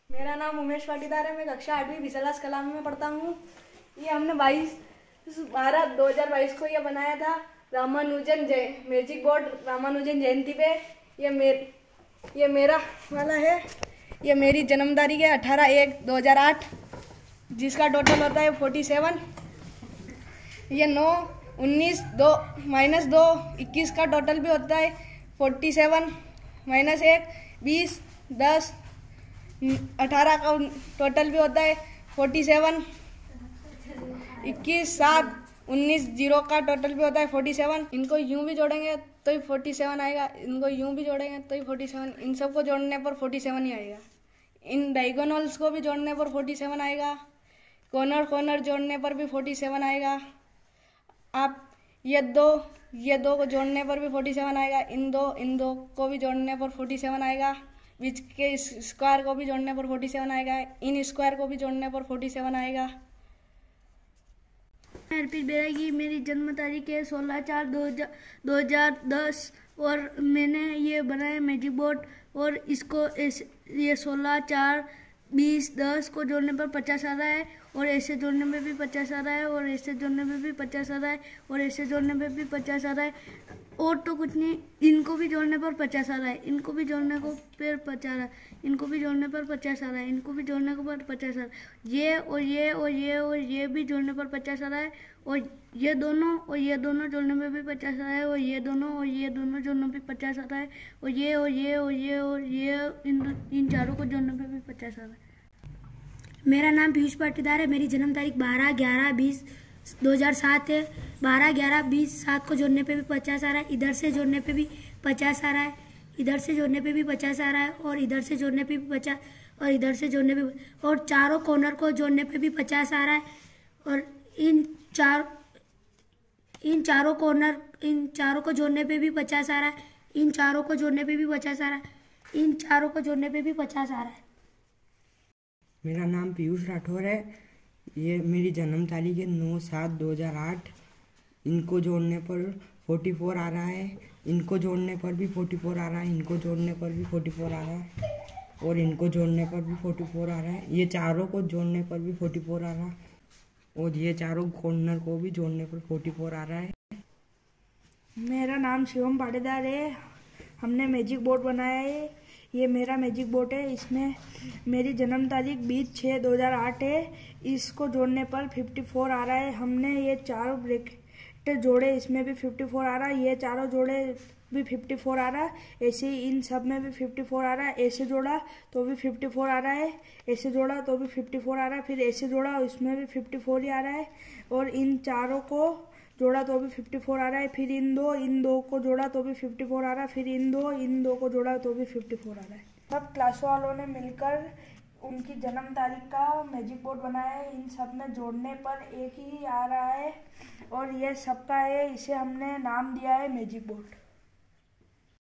मेरा नाम उमेश पाटीदार है। मैं कक्षा 8वीं विशालास कलामी में पढ़ता हूँ। ये हमने 22/12/2022 को ये बनाया था रामानुजन मैजिक बोर्ड रामानुजन जयंती पे। ये मेरा वाला है। ये मेरी जन्म तारीख है 18/1/2008, जिसका टोटल होता है 47। ये 9/19/2 -2 21 का टोटल भी होता है 47 -1 20 10 18 का टोटल भी होता है 47। 21 7 19 0 का टोटल भी होता है 47। इनको यूं भी जोड़ेंगे तो ही 47 आएगा, इनको यूं भी जोड़ेंगे तो ही 47। इन सबको जोड़ने पर 47 ही आएगा। इन डायगोनल्स को भी जोड़ने पर 47 आएगा। कॉर्नर जोड़ने पर भी 47 आएगा। आप ये दो को जोड़ने पर भी 47 आएगा। इन दो को भी जोड़ने पर 47 आएगा। बीच के स्क्वायर को भी जोड़ने पर 47 आएगा। इन स्क्वायर को भी जोड़ने पर 47 आएगा। अर्पित बेरा की मेरी जन्म तारीख है 16/4/2010 और मैंने ये बनाया मैजिक बोर्ड। और इसको ये 16/4/2010 को जोड़ने पर 50 आ रहा है, और ऐसे जोड़ने में भी 50 आ रहा है, और ऐसे जोड़ने में भी 50 आ रहा है, और ऐसे जोड़ने में भी 50 आ रहा है। और तो कुछ नहीं, इनको भी जोड़ने पर 50 आ रहा है, इनको भी जोड़ने को फिर 50 आ रहा है, इनको भी जोड़ने पर 50 आ रहा है, इनको भी जोड़ने को पर 50 आ रहा है। ये और ये और ये और ये भी जोड़ने पर 50 आ रहा है, और ये दोनों जोड़ने में भी 50 आ रहा है, और ये दोनों जोड़ने में भी 50 आ रहा है, और ये इन चारों को जोड़ने में भी 50 आ रहा है। मेरा नाम पीयूष पाटीदार है। मेरी जन्म तारीख 12/11/2007 है। 12/11/2007 को जोड़ने पे भी 50 आ रहा है, इधर से जोड़ने पे भी 50 आ रहा है, इधर से जोड़ने पे भी 50 आ रहा है, और इधर से जोड़ने पे भी 50, और इधर से जोड़ने पे, और चारों कॉर्नर को जोड़ने पे भी 50 आ रहा है। और इन चारों को जोड़ने पे भी 50 आ रहा है, इन चारों को जोड़ने पे भी 50 आ रहा है, इन चारों को जोड़ने पे भी 50 आ रहा है। मेरा नाम पीयूष राठौर है। ये मेरी जन्म तारीख है 9/7/2008। इनको जोड़ने पर 44 आ रहा है, इनको जोड़ने पर भी 44 आ रहा है, इनको जोड़ने पर भी 44 आ रहा है, और इनको जोड़ने पर भी 44 आ रहा है। ये चारों को जोड़ने पर भी 44 आ रहा है, और ये चारों कॉर्नर को भी जोड़ने पर 44 आ रहा है। मेरा नाम शिवम पाटीदार है। हमने मैजिक बोर्ड बनाया है। ये मेरा मैजिक बोर्ड है। इसमें मेरी जन्म तारीख 20/6/2008 है। इसको जोड़ने पर 54 आ रहा है। हमने ये चारों ब्रैकेट जोड़े, इसमें भी 54 आ रहा है, ये चारों जोड़े भी 54 आ रहा है, ऐसे ही इन सब में भी 54 आ रहा है। ऐसे जोड़ा तो भी 54 आ रहा है, ऐसे जोड़ा तो भी 54 आ रहा है, फिर ऐसे जोड़ा उसमें भी 54 ही आ रहा है, और इन चारों को जोड़ा तो भी 54 आ रहा है, फिर इन दो को जोड़ा तो भी 54 आ रहा है, फिर इन दो को जोड़ा तो भी 54 आ रहा है। सब क्लास वालों ने मिलकर उनकी जन्म तारीख का मैजिक बोर्ड बनाया है। इन सब में जोड़ने पर एक ही आ रहा है, और ये सबका है। इसे हमने नाम दिया है मैजिक बोर्ड।